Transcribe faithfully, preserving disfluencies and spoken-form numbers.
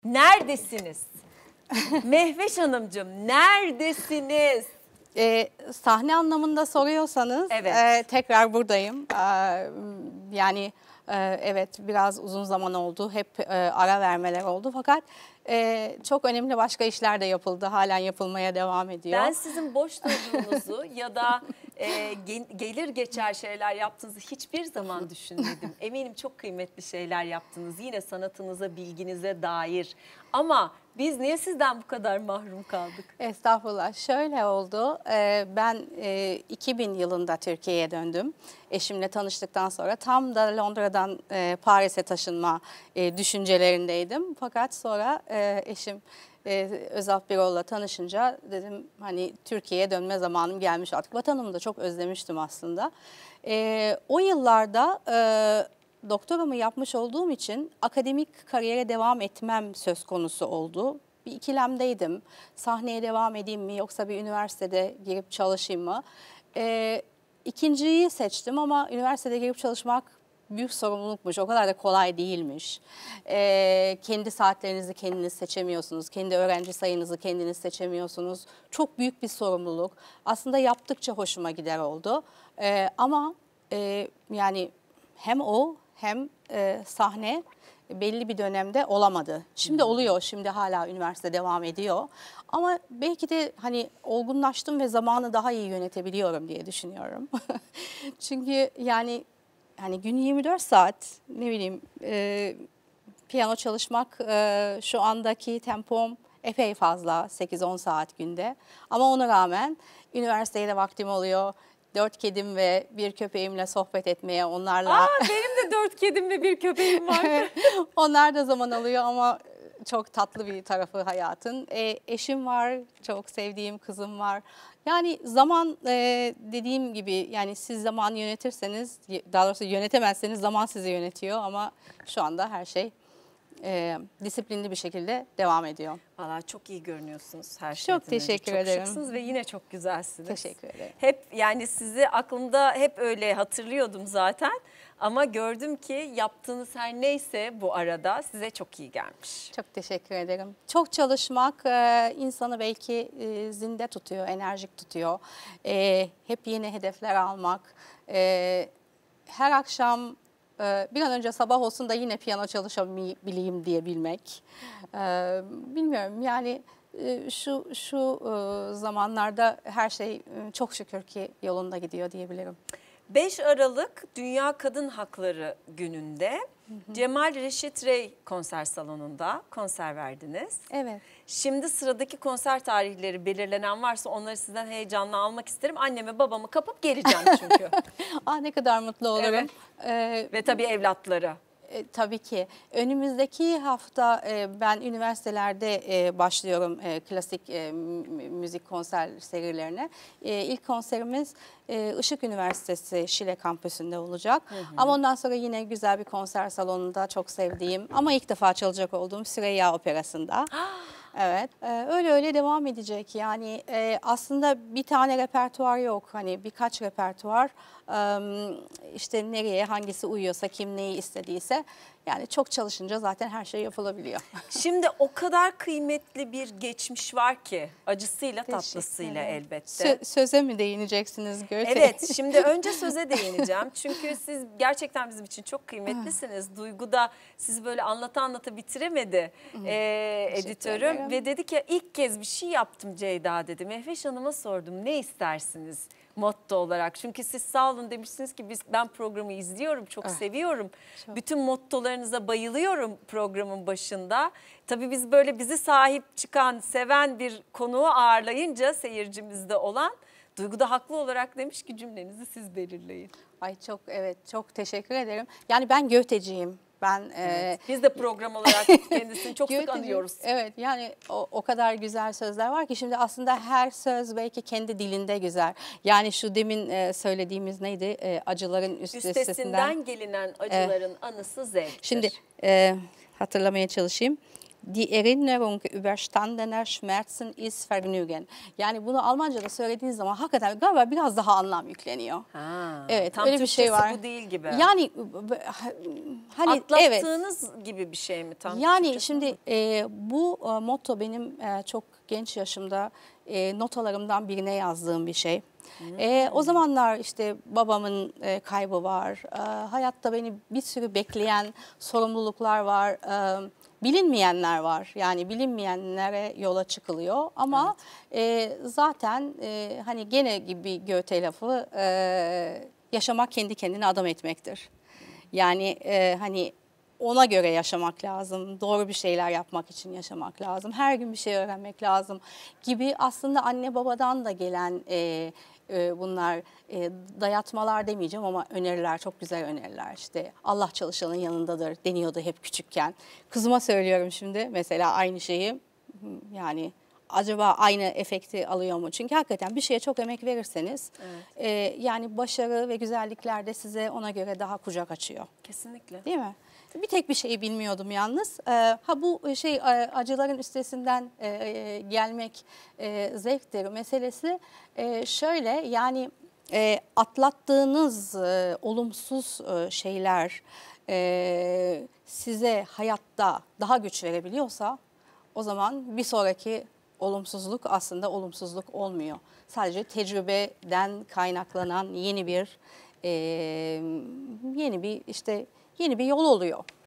Neredesiniz? Mehveş Hanımcığım neredesiniz? E, sahne anlamında soruyorsanız Evet. e, tekrar buradayım. E, yani e, evet biraz uzun zaman oldu. Hep e, ara vermeler oldu fakat e, çok önemli başka işler de yapıldı. Halen yapılmaya devam ediyor. Ben sizin boş durduğunuzu ya da e, gelir geçer şeyler yaptığınızı hiçbir zaman düşünmedim. Eminim çok kıymetli şeyler yaptınız. Yine sanatınıza, bilginize dair. Ama biz niye sizden bu kadar mahrum kaldık? Estağfurullah. Şöyle oldu. Ben iki bin yılında Türkiye'ye döndüm. Eşimle tanıştıktan sonra tam da Londra'dan Paris'e taşınma düşüncelerindeydim. Fakat sonra eşim Özalp Birol'la tanışınca dedim hani Türkiye'ye dönme zamanım gelmiş artık. Vatanımı da çok özlemiştim aslında. O yıllarda doktoramı yapmış olduğum için akademik kariyere devam etmem söz konusu oldu. Bir ikilemdeydim. Sahneye devam edeyim mi yoksa bir üniversitede girip çalışayım mı? Ee, ikinciyi seçtim ama üniversitede girip çalışmak büyük sorumlulukmuş. O kadar da kolay değilmiş. Ee, kendi saatlerinizi kendiniz seçemiyorsunuz. Kendi öğrenci sayınızı kendiniz seçemiyorsunuz. Çok büyük bir sorumluluk. Aslında yaptıkça hoşuma gider oldu. Ee, ama e, yani hem o hem e, sahne belli bir dönemde olamadı. Şimdi hmm. oluyor, şimdi hala üniversite devam ediyor. Ama belki de hani olgunlaştım ve zamanı daha iyi yönetebiliyorum diye düşünüyorum. Çünkü yani hani gün yirmi dört saat ne bileyim e, piyano çalışmak e, şu andaki tempom epey fazla, sekiz on saat günde. Ama ona rağmen üniversiteye de vaktim oluyor. Dört kedim ve bir köpeğimle sohbet etmeye, onlarla... Aa, benim de dört kedim ve bir köpeğim var. Onlar da zaman alıyor ama çok tatlı bir tarafı hayatın. E, eşim var, çok sevdiğim kızım var. Yani zaman e, dediğim gibi yani siz zaman yönetirseniz, daha doğrusu yönetemezseniz zaman sizi yönetiyor ama şu anda her şey e, disiplinli bir şekilde devam ediyor. Valla çok iyi görünüyorsunuz her şeyden Çok teşekkür önce. ederim. Çok şıksınız ve yine çok güzelsiniz. Teşekkür ederim. Hep yani sizi aklımda hep öyle hatırlıyordum zaten. Ama gördüm ki yaptığınız her neyse bu arada size çok iyi gelmiş. Çok teşekkür ederim. Çok çalışmak e, insanı belki e, zinde tutuyor, enerjik tutuyor. E, hep yeni hedefler almak. E, her akşam e, bir an önce sabah olsun da yine piyano çalışabileyim diyebilmek. E, bilmiyorum yani e, şu şu e, zamanlarda her şey e, çok şükür ki yolunda gidiyor diyebilirim. beş Aralık Dünya Kadın Hakları Günü'nde hı hı. Cemal Reşit Rey konser salonunda konser verdiniz. Evet. Şimdi sıradaki konser tarihleri belirlenen varsa onları sizden heyecanla almak isterim. Annemi babamı kapıp geleceğim çünkü. Ah ne kadar mutlu olurum. Evet. Ee, Ve tabii evlatları. E, tabii ki. Önümüzdeki hafta e, ben üniversitelerde e, başlıyorum e, klasik e, müzik konser serilerine. E, ilk konserimiz e, Işık Üniversitesi Şile kampüsünde olacak. Hı hı. Ama ondan sonra yine güzel bir konser salonunda çok sevdiğim ama ilk defa çalacak olduğum Süreyya Operası'nda. Evet, e, öyle öyle devam edecek. Yani e, aslında bir tane repertuar yok. Hani birkaç repertuar. İşte nereye hangisi uyuyorsa, kim neyi istediyse yani çok çalışınca zaten her şey yapılabiliyor. Şimdi o kadar kıymetli bir geçmiş var ki acısıyla tatlısıyla elbette. Sö söze mi değineceksiniz Göte? Evet, şimdi önce söze değineceğim. Çünkü siz gerçekten bizim için çok kıymetlisiniz. Duygu da sizi böyle anlata anlata bitiremedi e, editörüm. Ve dedi ki ilk kez bir şey yaptım Ceyda dedi. Mehveş Hanım'a sordum ne istersiniz? Motto olarak. Çünkü siz sağ olun demişsiniz ki biz ben programı izliyorum, çok ah, seviyorum. Çok. Bütün mottolarınıza bayılıyorum programın başında. Tabii biz böyle bizi sahip çıkan, seven bir konuğu ağırlayınca seyircimizde olan Duygu da haklı olarak demiş ki cümlenizi siz belirleyin. Ay çok evet çok teşekkür ederim. Yani ben Göteciyim. Ben evet, e, biz de program olarak kendisini çok sık anıyoruz. Evet yani o, o kadar güzel sözler var ki şimdi aslında her söz belki kendi dilinde güzel. Yani şu demin e, söylediğimiz neydi? E, acıların üst üstesinden, üstesinden gelinen gelinen acıların e, anısı zevktir. Şimdi e, hatırlamaya çalışayım. Die Erinnerung überstandener Schmerzen ist Vergnügen. Yani bunu Almanca'da söylediğiniz zaman hakikaten galiba biraz daha anlam yükleniyor. Ha, Evet, tam öyle bir şey Türkçesi var. bu değil gibi. Yani hani evet. Atlattığınız gibi bir şey mi tam? Yani Türkçesi şimdi mi? e, bu e, motto benim e, çok genç yaşımda e, notalarımdan birine yazdığım bir şey. E, o zamanlar işte babamın e, kaybı var. E, hayatta beni bir sürü bekleyen sorumluluklar var. E, bilinmeyenler var. Yani bilinmeyenlere yola çıkılıyor. Ama e, zaten e, hani gene gibi Goethe lafı e, yaşamak kendi kendine adam etmektir. Yani e, hani ona göre yaşamak lazım. Doğru bir şeyler yapmak için yaşamak lazım. Her gün bir şey öğrenmek lazım gibi aslında anne babadan da gelen e, e, bunlar e, dayatmalar demeyeceğim ama öneriler, çok güzel öneriler. İşte Allah çalışanın yanındadır deniyordu hep küçükken. Kızıma söylüyorum şimdi mesela aynı şeyi. Yani acaba aynı efekti alıyor mu? Çünkü hakikaten bir şeye çok emek verirseniz Evet. e, yani başarı ve güzellikler de size ona göre daha kucak açıyor. Kesinlikle. Değil mi? Bir tek bir şeyi bilmiyordum yalnız. Ee, ha bu şey e, acıların üstesinden e, e, gelmek e, zevktir meselesi e, şöyle yani e, atlattığınız e, olumsuz e, şeyler e, size hayatta daha güç verebiliyorsa o zaman bir sonraki olumsuzluk aslında olumsuzluk olmuyor. Sadece tecrübeden kaynaklanan yeni bir e, yeni bir işte yeni bir yol oluyor.